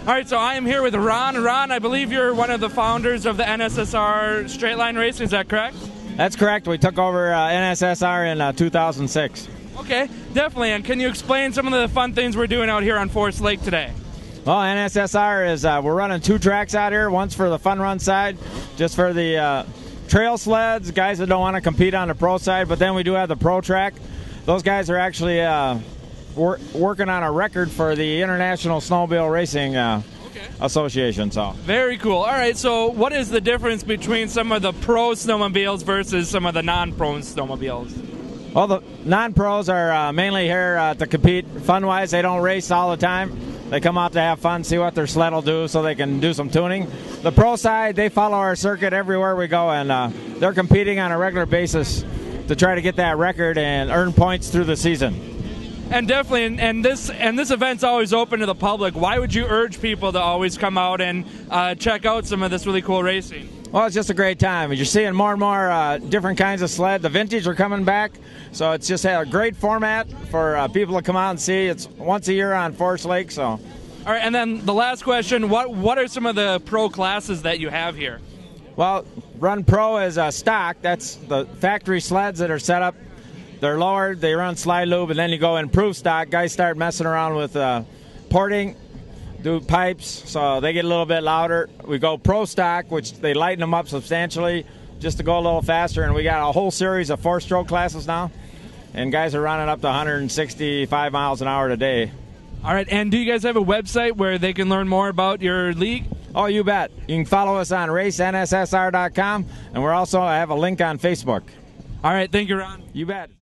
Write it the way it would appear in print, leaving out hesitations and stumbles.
All right, so I am here with Ron. Ron, I believe you're one of the founders of the NSSR Straight Line Racing. Is that correct? That's correct. We took over NSSR in 2006. Okay, definitely. And can you explain some of the fun things we're doing out here on Forest Lake today? Well, NSSR is we're running 2 tracks out here. One's for the fun run side, just for the trail sleds, guys that don't want to compete on the pro side. But then we do have the pro track. Those guys are actually working on a record for the International Snowmobile Racing Association. So very cool. All right, so what is the difference between some of the pro snowmobiles versus some of the non-pro snowmobiles? Well, the non-pros are mainly here to compete fun-wise. They don't race all the time. They come out to have fun, see what their sled will do so they can do some tuning. The pro side, they follow our circuit everywhere we go, and they're competing on a regular basis to try to get that record and earn points through the season. And definitely, and this event's always open to the public. Why would you urge people to always come out and check out some of this really cool racing? Well, it's just a great time. You're seeing more and more different kinds of sled. The vintage are coming back, so it's just a great format for people to come out and see. It's once a year on Forest Lake. So, all right, and then the last question: what are some of the pro classes that you have here? Well, Run Pro is stock. That's the factory sleds that are set up. They're lowered. They run slide lube, and then you go improve stock. Guys start messing around with porting. Do pipes, so they get a little bit louder. We go pro stock, which they lighten them up substantially just to go a little faster, and we got a whole series of 4-stroke classes now, and guys are running up to 165 miles an hour today. All right, and do you guys have a website where they can learn more about your league? Oh, you bet. You can follow us on racenssr.com, and I have a link on Facebook. All right, thank you, Ron. You bet.